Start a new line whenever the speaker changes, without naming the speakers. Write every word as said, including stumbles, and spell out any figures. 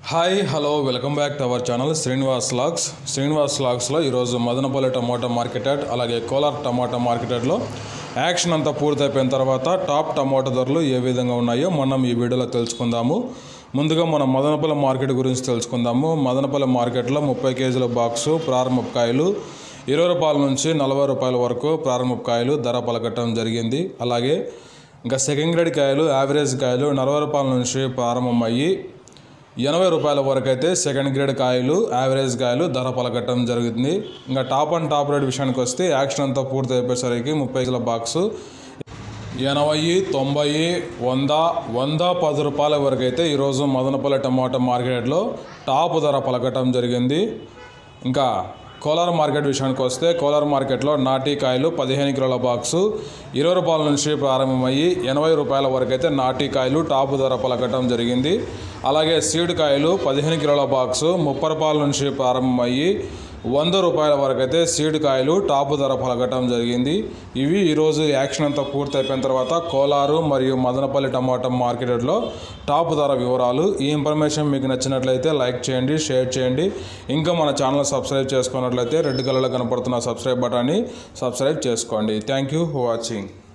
Hi hello welcome back to our channel Srinivas vlogs శ్రీనివాస్ వ్లాగ్స్లో ఈరోజు మదనపల్లి టమాటా మార్కెట్ యార్డ్ అలాగే కోలార్ టమాటా మార్కెట్ యార్డ్లో యాక్షన్ అంతా పూర్తయిపోయిన తర్వాత టాప్ టమాటా ధరలు ఏ విధంగా ఉన్నాయో మనం ఈ వీడియోలో తెలుసుకుందాము. ముందుగా మనం మదనపల్లి మార్కెట్ గురించి తెలుసుకుందాము. మదనపల్లి మార్కెట్లో ముప్పై కేజీల బాక్సు ప్రారంభ కాయలు ఇరవై రూపాయల నుంచి నలభై రూపాయల వరకు ప్రారంభ కాయలు ధర పలకటం జరిగింది. అలాగే ఇంకా సెకండ్ గ్రేడ్ కాయలు యావరేజ్ కాయలు నలభై రూపాయల నుంచి ప్రారంభమయ్యి ఎనభై రూపాయల వరకు అయితే సెకండ్ గ్రేడ్ కాయలు యావరేజ్ కాయలు ధర పలకటం జరుగుతుంది. ఇంకా టాప్ అండ్ టాప్ రేట్ విషయానికి వస్తే యాక్షన్ అంతా పూర్తి అయిపోయేసరికి ముప్పై కిలో బాక్సు ఎనభై తొంభై వంద వంద పది రూపాయల వరకు అయితే ఈరోజు మదనపల్లి టమాటా మార్కెట్లో టాప్ ధర పలకటం జరిగింది. ఇంకా కోలార్ మార్కెట్ విషయానికి వస్తే కోలార్ మార్కెట్లో నాటి కాయలు పదిహేను కిలోల బాక్సు ఇరవై రూపాయల నుంచి ప్రారంభమయ్యి ఎనభై రూపాయల వరకు అయితే నాటి కాయలు టాప్ ధర పలకటం జరిగింది. అలాగే సీడ్ కాయలు పదిహేను కిలోల బాక్సు ముప్పై రూపాయల నుంచి ప్రారంభమయ్యి వంద రూపాయల వరకు అయితే సీడ్ కాయలు టాప్ ధర పలకటం జరిగింది. ఇవి ఈరోజు యాక్షన్ అంతా పూర్తి అయిపోయిన తర్వాత కోలారు మరియు మదనపల్లి టమాటా మార్కెట్లో టాప్ ధర వివరాలు. ఈ ఇన్ఫర్మేషన్ మీకు నచ్చినట్లయితే లైక్ చేయండి, షేర్ చేయండి. ఇంకా మన ఛానల్ సబ్స్క్రైబ్ చేసుకున్నట్లయితే రెడ్ కలర్లో కనపడుతున్న సబ్స్క్రైబ్ బటన్ని సబ్స్క్రైబ్ చేసుకోండి. Thank you for watching.